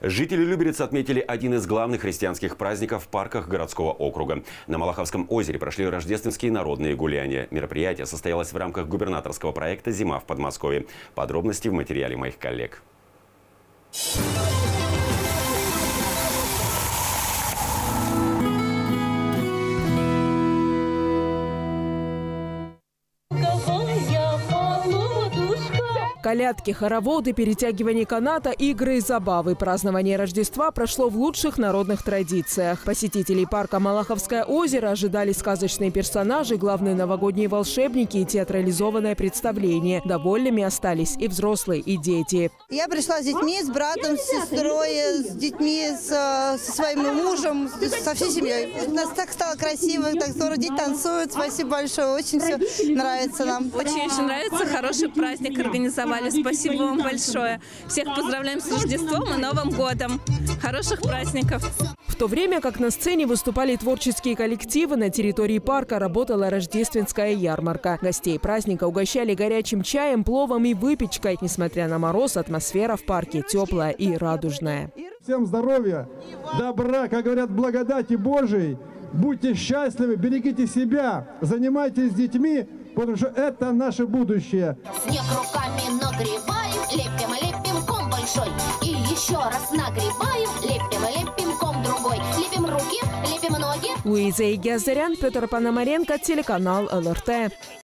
Жители Люберец отметили один из главных христианских праздников в парках городского округа. На Малаховском озере прошли рождественские народные гуляния. Мероприятие состоялось в рамках губернаторского проекта «Зима в Подмосковье». Подробности в материале моих коллег. Колядки, хороводы, перетягивание каната, игры и забавы. Празднование Рождества прошло в лучших народных традициях. Посетителей парка Малаховское озеро ожидали сказочные персонажи, главные новогодние волшебники и театрализованное представление. Довольными остались и взрослые, и дети. Я пришла с детьми, с братом, с сестрой, с детьми, со своим мужем, со всей семьей. У нас так стало красиво, так здорово, дети танцуют. Спасибо большое, очень все нравится нам. Очень нравится, хороший праздник организовали. Спасибо вам большое. Всех поздравляем с Рождеством и Новым годом. Хороших праздников. В то время как на сцене выступали творческие коллективы, на территории парка работала рождественская ярмарка. Гостей праздника угощали горячим чаем, пловом и выпечкой. Несмотря на мороз, атмосфера в парке теплая и радужная. Всем здоровья, добра, как говорят, благодати Божией. Будьте счастливы, берегите себя, занимайтесь с детьми, потому что это наше будущее. Снег руками нагреваем, лепим ком большой. И еще раз нагреваем, лепим ком другой. Лепим руки, лепим ноги. Луиза Игиазарян, Петр Пономаренко, телеканал ЛРТ.